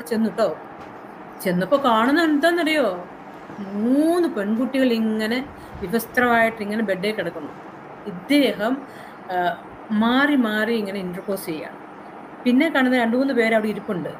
ചെന്നു കേട്ടോ. ചെന്നപ്പോൾ കാണുന്ന എന്താണെന്നറിയോ, 3 പെൺകുട്ടികൾ ഇങ്ങനെ വിവസ്ത്രമായിട്ട് ഇങ്ങനെ ബെഡേ കിടക്കുന്നു. ഇദ്ദേഹം മാറി മാറി ഇങ്ങനെ ഇന്റർകോസ് ചെയ്യാണ്. പിന്നെ കാണുന്ന 2-3 പേര് അവിടെ ഇരിപ്പുണ്ട്,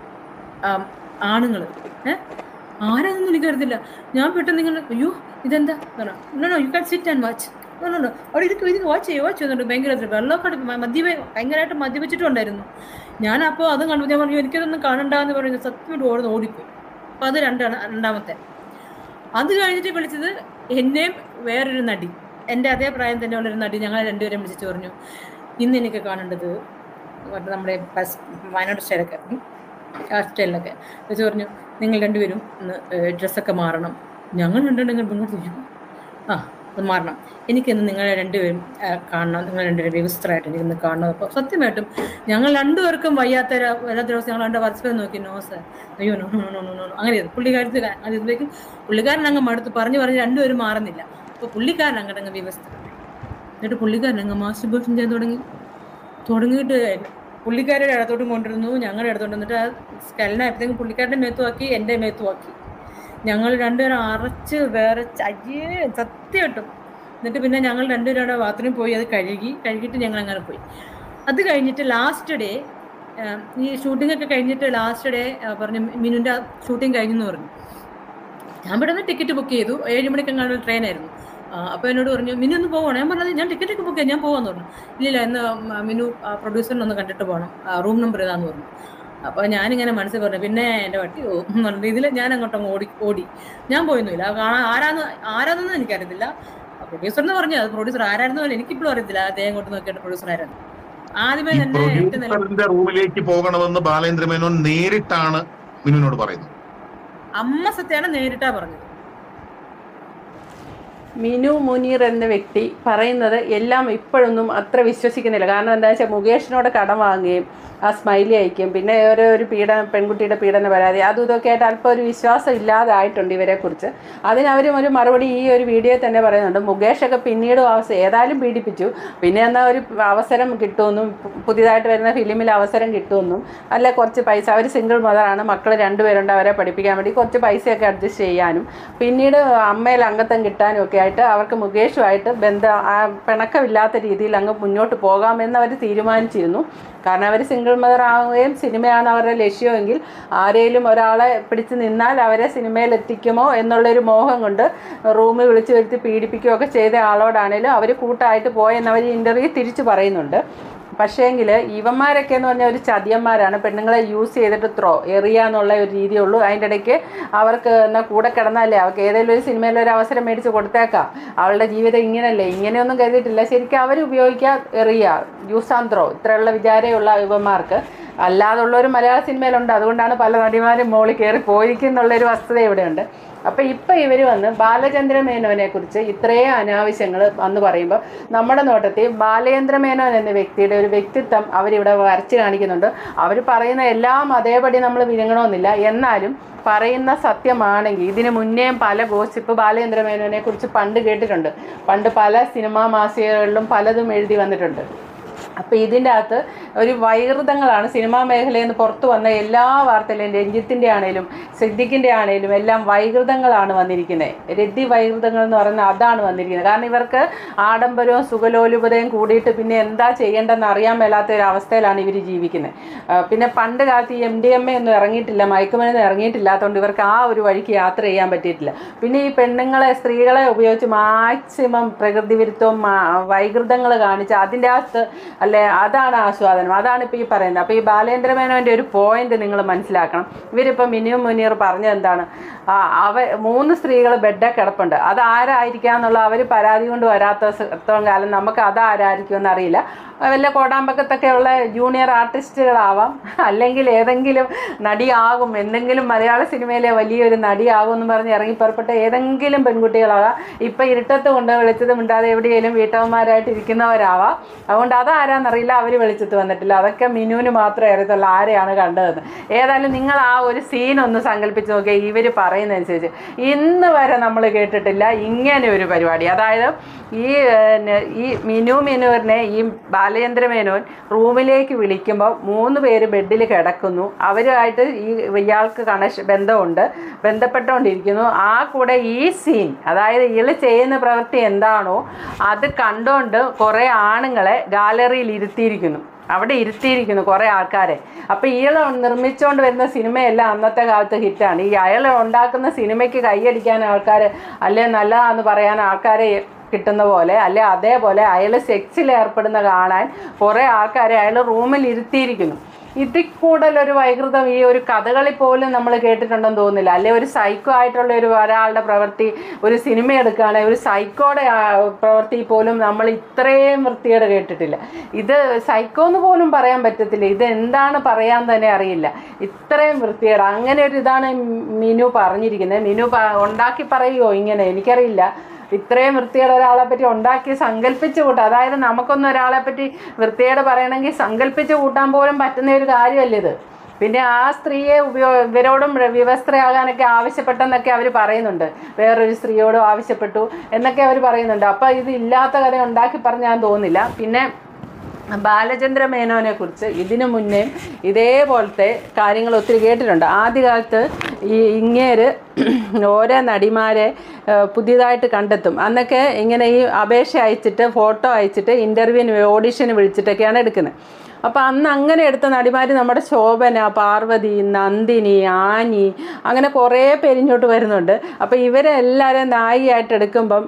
ആണുങ്ങൾ. ആരാണെന്ന് എനിക്കറിയത്തില്ല. ഞാൻ പെട്ടെന്ന് ഇങ്ങനെ, അയ്യോ ഇതെന്താ, no you can sit and watch, no അവിടെ ഇരിക്കും വാച്ച് ചെയ്യുന്നുണ്ട്. ഭയങ്കര വെള്ളമൊക്കെ ഭയങ്കരമായിട്ട് മദ്യപിച്ചിട്ടുണ്ടായിരുന്നു. ഞാൻ അപ്പോൾ അതും കണ്ടു. ഞാൻ പറഞ്ഞു എനിക്കതൊന്നും കാണണ്ടെന്ന് പറഞ്ഞു സത്യമായിട്ട് ഓടിപ്പോയി. അപ്പോൾ അത് രണ്ടാമത്തെ. അത് കഴിഞ്ഞിട്ട് വിളിച്ചത് എന്നെയും വേറൊരു നടി, എൻ്റെ അതേ പ്രായം തന്നെ ഉള്ളൊരു നടി. ഞങ്ങൾ രണ്ടുപേരും വിളിച്ചിട്ട് പറഞ്ഞു, ഇന്ന് എനിക്ക് കാണേണ്ടത് നമ്മുടെ വയനാട് സ്റ്റൈലൊക്കെ വെച്ച് പറഞ്ഞു, നിങ്ങൾ രണ്ടുപേരും ഇന്ന് ഡ്രസ്സൊക്കെ മാറണം. ഞങ്ങൾ രണ്ടുപേരും അത് മാറണം, എനിക്കിന്ന് നിങ്ങളെ രണ്ടുപേരും കാണണം, നിങ്ങൾ രണ്ടുപേരും വ്യവസ്ഥരായിട്ട് എനിക്കിന്ന് കാണണം. അപ്പോൾ സത്യമായിട്ടും ഞങ്ങൾ രണ്ടുപേർക്കും വല്ലാത്ത ദിവസം ഞങ്ങൾ രണ്ട് പരസ്പരം നോക്കി, നോ സർ, അയ്യോ no no no no no അങ്ങനെ പുള്ളിക്കാരത്ത്. അതിലേക്ക് പുള്ളിക്കാരൻ അങ്ങ് മടുത്ത് പറഞ്ഞ് രണ്ടുപേരും മാറുന്നില്ല. അപ്പോൾ പുള്ളിക്കാരൻ അങ്ങോട്ടങ്ങ് വ്യവസ്ഥ. എന്നിട്ട് പുള്ളിക്കാരൻ അങ്ങ് മാസ്റ്റർബേഷൻ ചെയ്യാൻ തുടങ്ങിയിട്ട് പുള്ളിക്കാരുടെ ഇടത്തോട്ടും കൊണ്ടിരുന്നു, ഞങ്ങളുടെ ഇടത്തോട്ട്. എന്നിട്ട് ആ സ്കലനായപ്പോഴത്തേക്കും പുള്ളിക്കാരുടെ മേത്തുമാക്കി, എൻ്റെ മേത്തുമാക്കി. ഞങ്ങൾ രണ്ടുപേരും അറച്ച് വേറെ അയ്യേ സത്യമായിട്ടും. എന്നിട്ട് പിന്നെ ഞങ്ങൾ രണ്ടുപേരും അവിടെ ബാത്റൂമിൽ പോയി അത് കഴുകിയിട്ട് ഞങ്ങൾ അങ്ങനെ പോയി. അത് കഴിഞ്ഞിട്ട് ലാസ്റ്റ് ഡേ, ഈ ഷൂട്ടിങ്ങൊക്കെ കഴിഞ്ഞിട്ട് ലാസ്റ്റ് ഡേ പറഞ്ഞു മിനുൻ്റെ ഷൂട്ടിങ് കഴിഞ്ഞെന്ന് പറഞ്ഞു. ഞാൻ പെട്ടെന്ന് ടിക്കറ്റ് ബുക്ക് ചെയ്തു. 7 മണിക്കെങ്ങാണ്ട് ട്രെയിനായിരുന്നു. അപ്പോൾ എന്നോട് പറഞ്ഞു, മിനു ഒന്ന് പോകണം. ഞാൻ പറഞ്ഞത് ഞാൻ ടിക്കറ്റൊക്കെ ബുക്ക് ചെയ്യാം, ഞാൻ പോകാമെന്ന് പറഞ്ഞു. ഇല്ല ഇന്ന് മിനു പ്രൊഡ്യൂസറിനൊന്ന് കണ്ടിട്ട് പോകണം, റൂം നമ്പർ ഏതാന്ന് പറഞ്ഞു. അപ്പോൾ ഞാനിങ്ങനെ മനസ്സിൽ പറഞ്ഞു, പിന്നെ എൻ്റെ വട്ടി എന്ന് പറഞ്ഞിട്ട് ഇതിൽ ഞാൻ അങ്ങോട്ടങ്ങ് ഓടി. ഞാൻ പോയൊന്നുമില്ല. ആരാന്നൊന്നും എനിക്കറിയത്തില്ല. പ്രൊഡ്യൂസർ എന്ന് പറഞ്ഞു, അത് പ്രൊഡ്യൂസർ ആരായിരുന്നു എനിക്കിപ്പോഴും അറിയത്തില്ല. അദ്ദേഹം അങ്ങോട്ട് നോക്കിയിട്ട് പ്രൊഡ്യൂസർ ആരായിരുന്നു. ആദ്യമേ തന്നെ റൂമിലേക്ക് പോകണമെന്ന് ബാലേന്ദ്ര മേനോൻ നേരിട്ടാണ് മിനുവിനോട് പറയുന്നത്. അമ്മ സത്യാണ് നേരിട്ടാ പറഞ്ഞത്. മിനു മുനീർ എന്ന വ്യക്തി പറയുന്നത് എല്ലാം ഇപ്പോഴൊന്നും അത്ര വിശ്വസിക്കുന്നില്ല. കാരണം എന്താ വെച്ചാൽ മുകേഷിനോട് കടം വാങ്ങുകയും ആ സ്മൈലി അയക്കും, പിന്നെ ഒരു പെൺകുട്ടിയുടെ പീഡന പരാതി അതും ഇതൊക്കെ ആയിട്ട് അല്പം ഒരു വിശ്വാസം ഇല്ലാതായിട്ടുണ്ട് ഇവരെക്കുറിച്ച്. അതിനവരും ഒരു മറുപടി ഈ ഒരു വീഡിയോയിൽ തന്നെ പറയുന്നുണ്ട്. മുകേഷൊക്കെ പിന്നീട് ഏതായാലും പീഡിപ്പിച്ചു, പിന്നെ എന്നാൽ ഒരു അവസരം കിട്ടുമെന്നും പുതിയതായിട്ട് വരുന്ന ഫിലിമിൽ അവസരം കിട്ടുമെന്നും, അല്ല കുറച്ച് പൈസ, അവർ സിംഗിൾ മദറാണ്, മക്കൾ 2 പേരുണ്ട്, അവരെ പഠിപ്പിക്കാൻ വേണ്ടി കുറച്ച് പൈസയൊക്കെ അഡ്ജസ്റ്റ് ചെയ്യാനും പിന്നീട് അമ്മയിൽ അംഗത്വം കിട്ടാനും ഒക്കെ ആയിട്ട് അവർക്ക് മുകേഷുമായിട്ട് പിണക്കമില്ലാത്ത രീതിയിൽ അങ്ങ് മുന്നോട്ട് പോകാമെന്ന് അവർ തീരുമാനിച്ചിരുന്നു. കാരണം അവർ സിംഗിൾ മദർ ആവുകയും സിനിമയാണ് അവരുടെ ലക്ഷ്യമെങ്കിൽ ആരെങ്കിലും ഒരാളെ പിടിച്ച് നിന്നാൽ അവരെ സിനിമയിൽ എത്തിക്കുമോ എന്നുള്ളൊരു മോഹം കൊണ്ട് റൂമിൽ വിളിച്ചു വരുത്തി പീഡിപ്പിക്കുകയൊക്കെ ചെയ്ത ആളോടാണേലും അവർ കൂട്ടായിട്ട് പോയെന്ന് അവർ ഇൻ്റർവ്യൂ തിരിച്ചു പറയുന്നുണ്ട്. പക്ഷേങ്കിൽ ഇവന്മാരൊക്കെ എന്ന് പറഞ്ഞാൽ ഒരു ചതിയന്മാരാണ്. പെണ്ണുങ്ങളെ യൂസ് ചെയ്തിട്ട് എറിയുക എന്നുള്ള ഒരു രീതിയുള്ളൂ. അതിൻ്റെ ഇടയ്ക്ക് അവർക്ക് എന്നാൽ കൂടെ കിടന്നാലേ അവർക്ക് ഏതെങ്കിലും ഒരു സിനിമയിൽ ഒരു അവസരം മേടിച്ച് കൊടുത്തേക്കാം, അവളുടെ ജീവിതം ഇങ്ങനെയല്ലേ, ഇങ്ങനെയൊന്നും കരുതിയിട്ടില്ല. ശരിക്കും അവർ ഉപയോഗിക്കുക, എറിയുക, യൂസ് ആൻഡ് ത്രോ, ഇത്രയുള്ള വിചാരമുള്ള യുവന്മാർക്ക്. അല്ലാതുള്ളൊരു മലയാള സിനിമയിലുണ്ട്. അതുകൊണ്ടാണ് പല നടിമാരും മോളിൽ കയറി പോയിരിക്കുന്നുള്ളൊരു വസ്തുത ഇവിടെയുണ്ട്. അപ്പോൾ ഇപ്പം ഇവർ വന്ന് ബാലചന്ദ്ര മേനോനെ കുറിച്ച് ഇത്രയും അനാവശ്യങ്ങൾ വന്ന് പറയുമ്പോൾ നമ്മുടെ നോട്ടത്തിൽ ബാലചന്ദ്ര മേനോൻ എന്ന വ്യക്തിയുടെ ഒരു വ്യക്തിത്വം അവരിവിടെ വരച്ച് കാണിക്കുന്നുണ്ട്. അവർ പറയുന്ന എല്ലാം അതേപടി നമ്മൾ വിഴുങ്ങണമെന്നില്ല, എന്നാലും പറയുന്ന സത്യമാണെങ്കിൽ ഇതിന് മുന്നേയും പല ഗോസിപ്പ് ബാലചന്ദ്ര മേനോനെ കുറിച്ച് പണ്ട് കേട്ടിട്ടുണ്ട്. പണ്ട് പല സിനിമാ മാസികകളിലും പലതും എഴുതി വന്നിട്ടുണ്ട്. അപ്പോൾ ഇതിൻ്റെ അകത്ത് ഒരു വൈകൃതങ്ങളാണ് സിനിമാ മേഖലയിൽ നിന്ന് പുറത്തു വന്ന എല്ലാ വാർത്തയിലും. രഞ്ജിത്തിൻ്റെ ആണേലും സിദ്ദിഖിൻ്റെ ആണേലും എല്ലാം വൈകൃതങ്ങളാണ് വന്നിരിക്കുന്നത്. രതി വൈകൃതങ്ങൾ എന്ന് പറയുന്നത് അതാണ് വന്നിരിക്കുന്നത്. കാരണം ഇവർക്ക് ആഡംബരവും സുഖലോലുപതയും കൂടിയിട്ട് പിന്നെ എന്താ ചെയ്യേണ്ടതെന്ന് അറിയാൻ മേലാത്ത ഒരു അവസ്ഥയിലാണ് ഇവർ ജീവിക്കുന്നത്. പിന്നെ പണ്ട് കാലത്ത് ഈ MDMA ഒന്നും ഇറങ്ങിയിട്ടില്ല, മയക്കുമരുന്ന് ഇറങ്ങിയിട്ടില്ലാത്തതുകൊണ്ട് ഇവർക്ക് ആ ഒരു വഴിക്ക് യാത്ര ചെയ്യാൻ പറ്റിയിട്ടില്ല. പിന്നെ ഈ സ്ത്രീകളെ ഉപയോഗിച്ച് മാക്സിമം പ്രകൃതി വിരുദ്ധവും വൈകൃതങ്ങൾ കാണിച്ച് അതിൻ്റെ അകത്ത് അല്ലേ, അതാണ് ആസ്വാദനം. അതാണ് ഇപ്പോൾ ഈ പറയുന്നത്. അപ്പോൾ ഈ ബാലേന്ദ്ര മേനോൻ്റെ ഒരു പോയിന്റ് നിങ്ങൾ മനസ്സിലാക്കണം. ഇവരിപ്പോൾ മിനു മുനീർ പറഞ്ഞത് എന്താണ്, 3 സ്ത്രീകൾ ബെഡേ കിടപ്പുണ്ട്, അത് ആരായിരിക്കുക എന്നുള്ള അവർ പരാതി കൊണ്ട് വരാത്തത്തോളം കാലം നമുക്ക് അതാരായിരിക്കുമെന്ന് അറിയില്ല. വല്ല കോടാമ്പക്കത്തൊക്കെ ഉള്ള ജൂനിയർ ആർട്ടിസ്റ്റുകളാവാം, അല്ലെങ്കിൽ ഏതെങ്കിലും നടിയാകും, എന്തെങ്കിലും മലയാള സിനിമയിലെ വലിയൊരു നടിയാകും എന്ന് പറഞ്ഞ് ഇറങ്ങിപ്പുറപ്പെട്ട ഏതെങ്കിലും പെൺകുട്ടികളാകാം. ഇപ്പം ഇരുട്ടത്ത് കൊണ്ട് വിളിച്ചത് മിണ്ടാതെ എവിടെയെങ്കിലും വീട്ടമ്മമാരായിട്ട് ഇരിക്കുന്നവരാവാം. അതുകൊണ്ട് ആരാന്നറിയില്ല, അവർ വെളിച്ചത്ത് വന്നിട്ടില്ല. അതൊക്കെ മിനുവിന് മാത്രമേ അറിയത്തുള്ളൂ ആരെയാണ് കണ്ടതെന്ന്. ഏതായാലും നിങ്ങൾ ആ ഒരു സീനൊന്ന് സങ്കല്പിച്ച് നോക്കിയാൽ ഇവർ പറയുന്നതനുസരിച്ച് ഇന്ന് വരെ നമ്മൾ കേട്ടിട്ടില്ല ഇങ്ങനെ ഒരു പരിപാടി. അതായത് ഈ മിനുവിനെ ഈ ബാലചന്ദ്ര മേനോൻ റൂമിലേക്ക് വിളിക്കുമ്പോൾ 3 പേര് ബെഡിൽ കിടക്കുന്നു. അവരുമായിട്ട് ഇയാൾക്ക് ബന്ധപ്പെട്ടുകൊണ്ടിരിക്കുന്നു. ആ കൂടെ ഈ സീൻ, അതായത് ഇയാൾ ചെയ്യുന്ന പ്രവൃത്തി എന്താണോ അത് കണ്ടുകൊണ്ട് കുറേ ആണുങ്ങളെ ഗാലറിയിൽ അവിടെ ഇരുത്തിയിരിക്കുന്നു കുറേ ആൾക്കാരെ. അപ്പോൾ ഇയാൾ നിർമ്മിച്ചുകൊണ്ട് വരുന്ന സിനിമയെല്ലാം അന്നത്തെ കാലത്ത് ഹിറ്റാണ്. ഈ അയാൾ ഉണ്ടാക്കുന്ന സിനിമയ്ക്ക് കൈയടിക്കാൻ ആൾക്കാർ, അല്ലെ നല്ലതാണെന്ന് പറയാൻ ആൾക്കാരെ കിട്ടുന്ന പോലെ, അല്ലെ അതേപോലെ അയാൾ സെക്സിൽ ഏർപ്പെടുന്ന കാണാൻ കുറേ ആൾക്കാരെ അയാൾ റൂമിൽ ഇരുത്തിയിരിക്കുന്നു. ഇതിൽ കൂടുതലൊരു വൈകൃതം ഈ ഒരു കഥകളി പോലും നമ്മൾ കേട്ടിട്ടുണ്ടെന്ന് തോന്നുന്നില്ല. അല്ലെ ഒരു സൈക്കോ ആയിട്ടുള്ള ഒരാളുടെ പ്രവൃത്തി, ഒരു സിനിമ എടുക്കുകയാണെങ്കിൽ ഒരു സൈക്കോയുടെ പ്രവൃത്തി പോലും നമ്മൾ ഇത്രയും വൃത്തിയോടെ കേട്ടിട്ടില്ല. ഇത് സൈക്കോ എന്ന് പോലും പറയാൻ പറ്റത്തില്ല, ഇത് എന്താണ് പറയാൻ തന്നെ അറിയില്ല, ഇത്രയും വൃത്തിയോടെ. അങ്ങനെ ഒരു ഇതാണ് മിനു പറഞ്ഞിരിക്കുന്നത്. മിനു ഉണ്ടാക്കി പറയുമോ ഇങ്ങനെ എനിക്കറിയില്ല. ഇത്രയും വൃത്തിയുടെ ഒരാളെ പറ്റി ഉണ്ടാക്കി സങ്കല്പിച്ച് കൂട്ടാം. അതായത് നമുക്കൊന്നും ഒരാളെ പറ്റി വൃത്തിയോടെ പറയണമെങ്കിൽ സങ്കല്പിച്ച് കൂട്ടാൻ പോലും പറ്റുന്ന ഒരു കാര്യമല്ല ഇത്. പിന്നെ ആ സ്ത്രീയെ ഇവരോടും വിവസ്ത്രയാകാനൊക്കെ ആവശ്യപ്പെട്ടെന്നൊക്കെ അവർ പറയുന്നുണ്ട്, വേറൊരു സ്ത്രീയോടും ആവശ്യപ്പെട്ടു എന്നൊക്കെ അവർ പറയുന്നുണ്ട്. അപ്പോൾ ഇത് ഇല്ലാത്ത കഥ ഉണ്ടാക്കി പറഞ്ഞാൽ തോന്നില്ല. പിന്നെ ബാലചന്ദ്ര മേനോനെ കുറിച്ച് ഇതിനു മുന്നേ ഇതേപോലത്തെ കാര്യങ്ങൾ ഒത്തിരി കേട്ടിട്ടുണ്ട്. ആദ്യകാലത്ത് ഇങ്ങേര് ഓരോ നടിമാരെ പുതിയതായിട്ട് കണ്ടെത്തും. അന്നൊക്കെ ഇങ്ങനെ ഈ അപേക്ഷ അയച്ചിട്ട് ഫോട്ടോ അയച്ചിട്ട് ഇൻ്റർവ്യൂവിന് ഓഡിഷന് വിളിച്ചിട്ടൊക്കെയാണ് എടുക്കുന്നത്. അപ്പോൾ അന്ന് അങ്ങനെ എടുത്ത നടിമാർ നമ്മുടെ ശോഭന, പാർവതി, നന്ദിനി, ആനി, അങ്ങനെ കുറേ പേരിങ്ങോട്ട് വരുന്നുണ്ട്. അപ്പോൾ ഇവരെല്ലാവരും നായികയായിട്ട് എടുക്കുമ്പം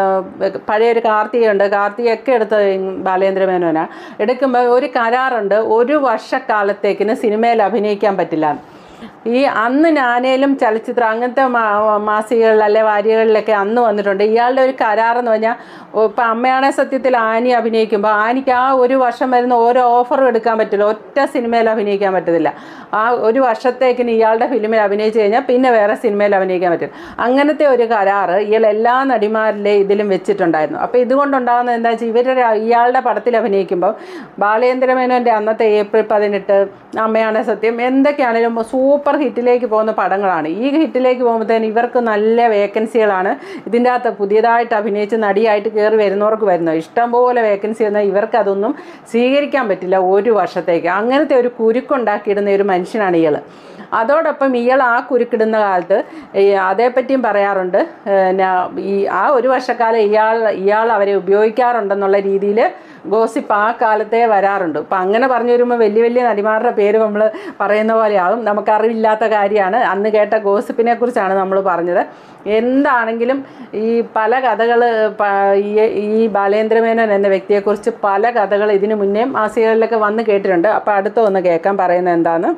പഴയൊരു കാർത്തികയുണ്ട്, കാർത്തികയൊക്കെ എടുത്ത ബാലചന്ദ്ര മേനോനാണ്. എടുക്കുമ്പോൾ ഒരു കരാറുണ്ട്, 1 വർഷക്കാലത്തേക്കിന് സിനിമയിൽ അഭിനയിക്കാൻ പറ്റില്ല. അന്ന് ഞാനേലും ചലച്ചിത്രം അങ്ങനത്തെ മാസികകളിൽ അല്ലെ വാരികകളിലൊക്കെ അന്ന് വന്നിട്ടുണ്ട്. ഇയാളുടെ ഒരു കരാറെന്ന് പറഞ്ഞാൽ ഇപ്പം അമ്മയാണെ സത്യത്തിൽ ആനി അഭിനയിക്കുമ്പോൾ ആനിക്ക് ആ 1 വർഷം വരുന്ന ഓരോ ഓഫറും എടുക്കാൻ പറ്റില്ല, ഒറ്റ സിനിമയിൽ അഭിനയിക്കാൻ പറ്റത്തില്ല. ആ 1 വർഷത്തേക്കിന് ഇയാളുടെ ഫിലിമിൽ അഭിനയിച്ച് കഴിഞ്ഞാൽ പിന്നെ വേറെ സിനിമയിൽ അഭിനയിക്കാൻ പറ്റും. അങ്ങനത്തെ ഒരു കരാറ് ഇയാൾ എല്ലാ നടിമാരിലെയും ഇതിലും വെച്ചിട്ടുണ്ടായിരുന്നു. അപ്പോൾ ഇതുകൊണ്ടുണ്ടാകുന്നത് എന്താ വെച്ചാൽ ഇയാളുടെ പടത്തിൽ അഭിനയിക്കുമ്പോൾ ബാലചന്ദ്ര മേനോൻ്റെ അന്നത്തെ ഏപ്രിൽ 18, അമ്മയാണെ സത്യം, എന്തൊക്കെയാണെങ്കിലും സൂപ്പർ ഹിറ്റിലേക്ക് പോകുന്ന പടങ്ങളാണ്. ഈ ഹിറ്റിലേക്ക് പോകുമ്പോഴത്തേന് ഇവർക്ക് നല്ല വേക്കൻസികളാണ്. ഇതിൻ്റെ അകത്ത് പുതിയതായിട്ട് അഭിനയിച്ച് നടിയായിട്ട് കയറി വരുന്നവർക്ക് വരുന്നത് ഇഷ്ടംപോലെ വേക്കൻസി വന്നാൽ ഇവർക്ക് അതൊന്നും സ്വീകരിക്കാൻ പറ്റില്ല 1 വർഷത്തേക്ക്. അങ്ങനത്തെ ഒരു കുരുക്കുണ്ടാക്കിയിടുന്ന ഒരു മനുഷ്യനാണ് ഇയാൾ. അതോടൊപ്പം ഇയാൾ ആ കുരുക്കിടുന്ന കാലത്ത് അതേപ്പറ്റിയും പറയാറുണ്ട്. ആ 1 വർഷക്കാലം ഇയാൾ അവരെ ഉപയോഗിക്കാറുണ്ടെന്നുള്ള രീതിയിൽ ഗോസിപ്പ് ആ കാലത്തെ വരാറുണ്ട്. അപ്പം അങ്ങനെ പറഞ്ഞു വരുമ്പോൾ വലിയ വലിയ നടിമാരുടെ പേര് നമ്മൾ പറയുന്ന പോലെയാകും. നമുക്കറിവില്ലാത്ത കാര്യമാണ്. അന്ന് കേട്ട ഗോസിപ്പിനെ കുറിച്ചാണ് നമ്മൾ പറഞ്ഞത്. എന്താണെങ്കിലും ഈ പല കഥകൾ ഈ ബാലചന്ദ്ര മേനോൻ എന്ന വ്യക്തിയെക്കുറിച്ച് പല കഥകൾ ഇതിനു മുന്നേ മാസികകളിലൊക്കെ വന്ന് കേട്ടിട്ടുണ്ട്. അപ്പോൾ അടുത്ത ഒന്ന് കേൾക്കാൻ പറയുന്നത് എന്താന്ന്.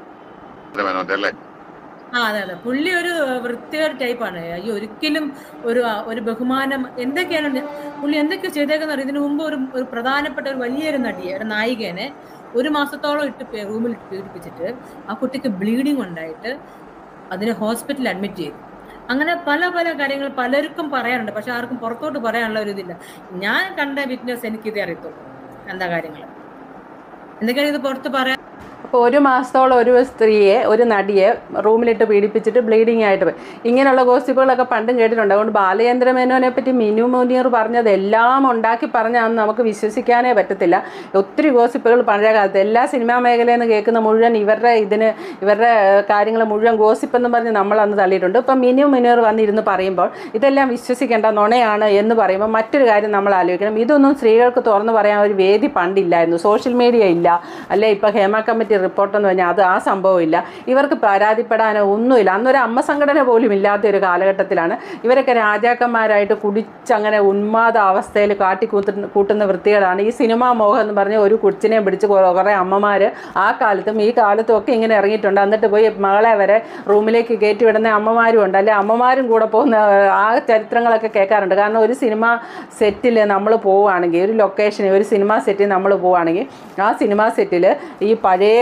അതെ അതെ, പുള്ളി ഒരു വൃത്തികേട് ടൈപ്പാണ്. ഈ ഒരിക്കലും ഒരു ബഹുമാനം എന്തൊക്കെയാണ് പുള്ളി എന്തൊക്കെയോ ചെയ്തേക്കുന്ന. ഇതിനു മുമ്പ് ഒരു പ്രധാനപ്പെട്ട ഒരു വലിയൊരു നടിയെ, ഒരു നായികനെ 1 മാസത്തോളം റൂമിൽ പീഡിപ്പിച്ചിട്ട് ആ കുട്ടിക്ക് ബ്ലീഡിങ് ഉണ്ടായിട്ട് അതിനെ ഹോസ്പിറ്റലിൽ അഡ്മിറ്റ് ചെയ്തു. അങ്ങനെ പല പല കാര്യങ്ങൾ പലർക്കും പറയാനുണ്ട്, പക്ഷെ ആർക്കും പുറത്തോട്ട് പറയാനുള്ള ഒരു ഇതില്ല. ഞാൻ കണ്ട വിറ്റ്നസ് എനിക്കിതേ അറിയത്തുള്ളൂ എന്താ കാര്യങ്ങൾ, എന്തൊക്കെയാണ് ഇത് പുറത്ത് പറയാൻ. അപ്പോൾ 1 മാസത്തോളം ഒരു സ്ത്രീയെ, ഒരു നടിയെ റൂമിലിട്ട് പീഡിപ്പിച്ചിട്ട് ബ്ലീഡിങ് ആയിട്ട് പോയി. ഇങ്ങനെയുള്ള ഗോസിപ്പുകളൊക്കെ പണ്ടും കേട്ടിട്ടുണ്ട്. അതുകൊണ്ട് ബാലചന്ദ്ര മേനോനെ പറ്റി മിനു മുനീർ പറഞ്ഞത് എല്ലാം ഉണ്ടാക്കി പറഞ്ഞാൽ നമുക്ക് വിശ്വസിക്കാനേ പറ്റത്തില്ല. ഒത്തിരി ഗോസിപ്പുകൾ പഴയ കാലത്ത് എല്ലാ സിനിമാ മേഖലയിൽ നിന്ന് കേൾക്കുന്ന മുഴുവൻ ഇവരുടെ കാര്യങ്ങൾ മുഴുവൻ ഗോസിപ്പെന്ന് പറഞ്ഞ് നമ്മളന്ന് തള്ളിയിട്ടുണ്ട്. ഇപ്പം മിനു മുനീർ വന്നിരുന്ന് പറയുമ്പോൾ ഇതെല്ലാം വിശ്വസിക്കേണ്ട നുണയാണ് എന്ന് പറയുമ്പോൾ മറ്റൊരു കാര്യം നമ്മൾ ആലോചിക്കണം. ഇതൊന്നും സ്ത്രീകൾക്ക് തുറന്നു പറയാൻ ഒരു വേദി പണ്ടില്ലായിരുന്നു. സോഷ്യൽ മീഡിയ ഇല്ല, അല്ലെ ഇപ്പോൾ ഹേമ കമ്മിറ്റി റിപ്പോർട്ടെന്ന് പറഞ്ഞാൽ ആ സംഭവമില്ല. ഇവർക്ക് പരാതിപ്പെടാനോ ഒന്നുമില്ല. അന്നൊരു അമ്മ സംഘടന പോലും ഇല്ലാത്ത ഒരു കാലഘട്ടത്തിലാണ് ഇവരൊക്കെ രാജാക്കന്മാരായിട്ട് കുടിച്ചങ്ങനെ ഉന്മാദ അവസ്ഥയിൽ കൂട്ടുന്ന വൃത്തികളാണ്. ഈ സിനിമാ മോഹം എന്ന് പറഞ്ഞ് ഒരു കൊച്ചിനെ പിടിച്ച് കുറേ അമ്മമാർ ആ കാലത്തും ഈ കാലത്തും ഒക്കെ ഇങ്ങനെ ഇറങ്ങിയിട്ടുണ്ട്. എന്നിട്ട് പോയി മകളെ വരെ റൂമിലേക്ക് കയറ്റി വിടുന്ന അമ്മമാരും ഉണ്ട്, അല്ലെ അമ്മമാരും കൂടെ പോകുന്ന ആ ചരിത്രങ്ങളൊക്കെ കേൾക്കാറുണ്ട്. കാരണം ഒരു സിനിമ സെറ്റിൽ നമ്മൾ പോവുകയാണെങ്കിൽ, ഒരു ലൊക്കേഷനിൽ ഒരു സിനിമ സെറ്റിൽ നമ്മൾ പോവുകയാണെങ്കിൽ ആ സിനിമ സെറ്റിൽ ഈ പഴയ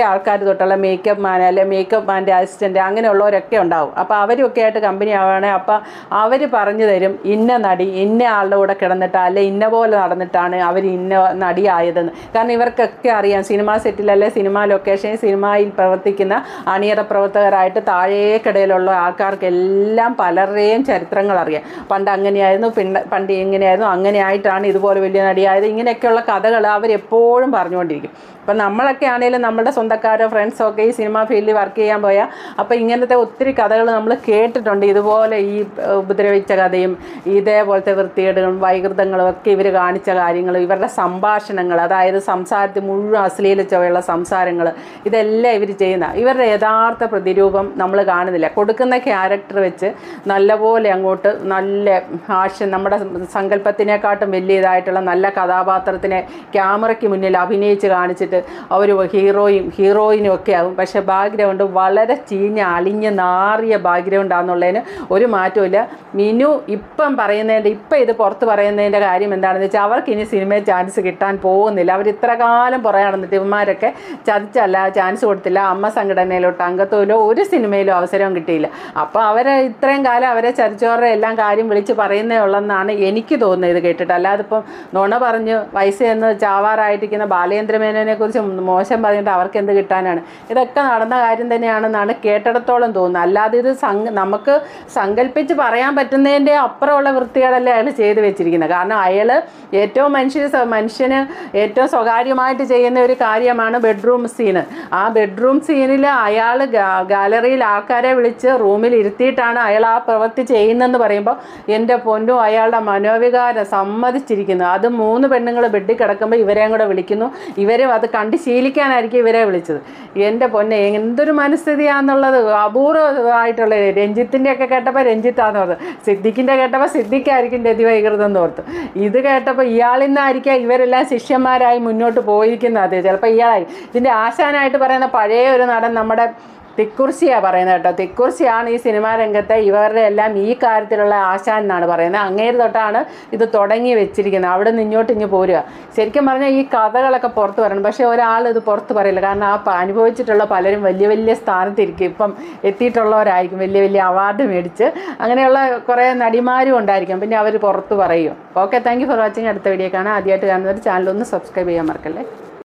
ആൾക്കാർ തൊട്ടുള്ള മേക്കപ്പ് മാൻ അല്ലെ മേക്കപ്പ് മാൻ്റെ അസിസ്റ്റൻറ്റ് അങ്ങനെയുള്ളവരൊക്കെ ഉണ്ടാവും. അപ്പോൾ അവരൊക്കെ ആയിട്ട് കമ്പനി ആവുകയാണെങ്കിൽ അപ്പോൾ അവർ പറഞ്ഞു തരും ഇന്ന നടി ഇന്ന ആളുടെ കൂടെ കിടന്നിട്ട് അല്ലെ ഇന്ന പോലെ നടന്നിട്ടാണ് അവർ ഇന്ന നടിയായതെന്ന്. കാരണം ഇവർക്കൊക്കെ അറിയാം സിനിമാ സെറ്റിലല്ലേ സിനിമാ ലൊക്കേഷനിൽ സിനിമയിൽ പ്രവർത്തിക്കുന്ന അണിയറ പ്രവർത്തകരായിട്ട് താഴേക്കിടയിലുള്ള ആൾക്കാർക്കെല്ലാം പലരുടെയും ചരിത്രങ്ങൾ അറിയാം. പണ്ട് അങ്ങനെയായിരുന്നു, പണ്ട് എങ്ങനെയായിരുന്നു, അങ്ങനെയായിട്ടാണ് ഇതുപോലെ വലിയ നടിയായത്, ഇങ്ങനെയൊക്കെയുള്ള കഥകൾ അവരെപ്പോഴും പറഞ്ഞുകൊണ്ടിരിക്കും. അപ്പം നമ്മളൊക്കെ ആണെങ്കിലും നമ്മുടെ സ്വന്തക്കാരോ ഫ്രണ്ട്സോ ഒക്കെ ഈ സിനിമാ ഫീൽഡിൽ വർക്ക് ചെയ്യാൻ പോയാൽ അപ്പോൾ ഇങ്ങനത്തെ ഒത്തിരി കഥകൾ നമ്മൾ കേട്ടിട്ടുണ്ട്. ഇതുപോലെ ഈ ഉപദ്രവിച്ച കഥയും ഇതേപോലത്തെ വൃത്തികേടുകളും വൈകൃതങ്ങളും ഒക്കെ ഇവർ കാണിച്ച കാര്യങ്ങളും ഇവരുടെ സംഭാഷണങ്ങൾ, അതായത് സംസാരത്തിൽ മുഴുവൻ അശ്ലീല ചുവയുള്ള സംസാരങ്ങൾ, ഇതെല്ലാം ഇവർ ചെയ്യുന്ന ഇവരുടെ യഥാർത്ഥ പ്രതിരൂപം നമ്മൾ കാണുന്നില്ല. കൊടുക്കുന്ന ക്യാരക്ടർ വെച്ച് നല്ലപോലെ അങ്ങോട്ട് നല്ല ഹാസ്യം നമ്മുടെ സങ്കല്പത്തിനെക്കാട്ടും വലിയതായിട്ടുള്ള നല്ല കഥാപാത്രത്തിനെ ക്യാമറയ്ക്ക് മുന്നിൽ അഭിനയിച്ച് കാണിച്ചിട്ട് അവർ ഹീറോയിനും ഒക്കെ ആകും. പക്ഷേ ബാക്ക്ഗ്രൗണ്ട് വളരെ ചീഞ്ഞ അളിഞ്ഞ് നാറിയ ബാക്ക്ഗ്രൗണ്ടാണെന്നുള്ളതിന് ഒരു മാറ്റമില്ല. മിനു ഇപ്പം ഇത് പുറത്ത് പറയുന്നതിൻ്റെ കാര്യം എന്താണെന്ന് വെച്ചാൽ അവർക്ക് ഇനി സിനിമയിൽ ചാൻസ് കിട്ടാൻ പോകുന്നില്ല. അവർ ഇത്ര കാലം പുറകെ നടന്നിട്ട് ഇവന്മാരൊക്കെ ചതിച്ചല്ല, ചാൻസ് കൊടുത്തില്ല, അമ്മ സംഘടനയിലോട്ട് അംഗത്വമിലോ ഒരു സിനിമയിലോ അവസരവും കിട്ടിയില്ല. അപ്പോൾ അവരെ ഇത്രയും കാലം അവരെ ചതിച്ചവരുടെ എല്ലാം കാര്യം വിളിച്ച് പറയുന്നേ ഉള്ളെന്നാണ് എനിക്ക് തോന്നുന്നത് ഇത് കേട്ടിട്ട്. അല്ലാതെ ഇപ്പം നുണ പറഞ്ഞ് വയസ്സ് എന്ന് ചാവാറായിട്ടിരിക്കുന്ന ബാലേന്ദ്രമേനോനെ കുറിച്ച് മോശം പറഞ്ഞിട്ട് അവർക്ക് എന്ത് കിട്ടാനാണ്? ഇതൊക്കെ നടന്ന കാര്യം തന്നെയാണെന്നാണ് കേട്ടിടത്തോളം തോന്നുന്നത്. അല്ലാതെ ഇത് നമുക്ക് സങ്കല്പിച്ച് പറയാൻ പറ്റുന്നതിൻ്റെ അപ്പുറമുള്ള വൃത്തികളല്ലേ അയാൾ ചെയ്ത് വെച്ചിരിക്കുന്നത്. കാരണം അയാൾ ഏറ്റവും മനുഷ്യന് ഏറ്റവും സ്വകാര്യമായിട്ട് ചെയ്യുന്ന ഒരു കാര്യമാണ് ബെഡ്റൂം സീന്. ആ ബെഡ്റൂം സീനിൽ അയാൾ ഗാലറിയിൽ ആൾക്കാരെ വിളിച്ച് റൂമിൽ ഇരുത്തിയിട്ടാണ് അയാൾ ആ പ്രവൃത്തി ചെയ്യുന്നതെന്ന് പറയുമ്പോൾ എൻ്റെ പൊന്നും അയാളുടെ മനോവികാരം സമ്മതിച്ചിരിക്കുന്നു. അത് 3 പെണ്ണുങ്ങൾ ബെഡിൽ കിടക്കുമ്പോൾ ഇവരെയും കൂടെ വിളിക്കുന്നു. ഇവരും അത് കണ്ട് ശീലിക്കാനായിരിക്കും ഇവരെ വിളിച്ചത്. എൻ്റെ പൊന്നെ എന്തൊരു മനസ്ഥിതിയാണെന്നുള്ളത് അപൂർവമായിട്ടുള്ള. രഞ്ജിത്തിൻ്റെയൊക്കെ കേട്ടപ്പോൾ രഞ്ജിത്താന്ന് ഓർത്ത്, സിദ്ദിഖിൻ്റെ കേട്ടപ്പോൾ സിദ്ദിഖായിരിക്കും രതിവൈകൃതം എന്ന് ഓർത്ത്. ഇത് കേട്ടപ്പോൾ ഇയാളിൽ നിന്നായിരിക്കാം ഇവരെല്ലാം ശിഷ്യന്മാരായി മുന്നോട്ട് പോയിരിക്കുന്നത്. ചിലപ്പോൾ ഇയാളായി ഇതിൻ്റെ ആശാനായിട്ട് പറയുന്ന പഴയ ഒരു നടൻ നമ്മുടെ തിക്കുറിശിയാണ് പറയുന്നത് കേട്ടോ. തിക്കുറിശിയാണ് ഈ സിനിമാ രംഗത്തെ ഇവരുടെ എല്ലാം ഈ കാര്യത്തിലുള്ള ആശാൻ എന്നാണ് പറയുന്നത്. അങ്ങേര് തൊട്ടാണ് ഇത് തുടങ്ങി വെച്ചിരിക്കുന്നത്. അവിടെ നിന്ന് ഇങ്ങോട്ട് പോരുക. ശരിക്കും പറഞ്ഞാൽ ഈ കഥകളൊക്കെ പുറത്ത് പറയണം. പക്ഷേ ഒരാൾ ഇത് പുറത്ത് പറയില്ല. കാരണം ആ അനുഭവിച്ചിട്ടുള്ള പലരും വലിയ വലിയ സ്ഥാനത്തിരിക്കും, ഇപ്പം എത്തിയിട്ടുള്ളവരായിരിക്കും, വലിയ വലിയ അവാർഡ് മേടിച്ച്. അങ്ങനെയുള്ള കുറേ നടിമാരും ഉണ്ടായിരിക്കും. പിന്നെ അവർ പുറത്ത് പറയും. Okay, thank you for watching. അടുത്ത വീഡിയോ കാണാം. ആദ്യമായിട്ട് കാണുന്നവർ ചാനലൊന്ന് സബ്സ്ക്രൈബ് ചെയ്യാൻ മറക്കല്ലേ.